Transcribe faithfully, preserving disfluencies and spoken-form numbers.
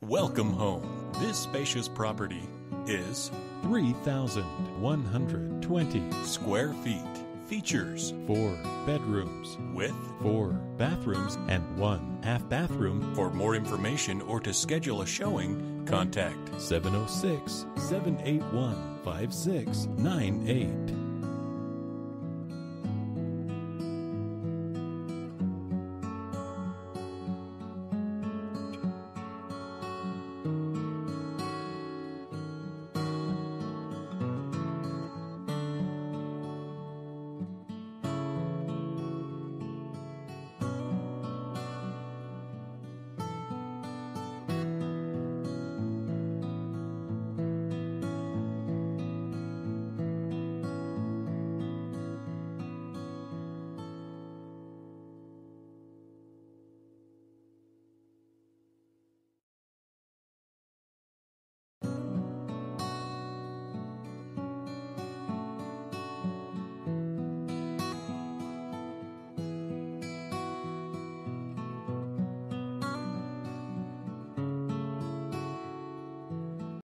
Welcome home. This spacious property is three thousand one hundred twenty square feet. Features four bedrooms with four bathrooms and one half bathroom. For more information or to schedule a showing, contact seven oh six, seven eight one, five six nine eight.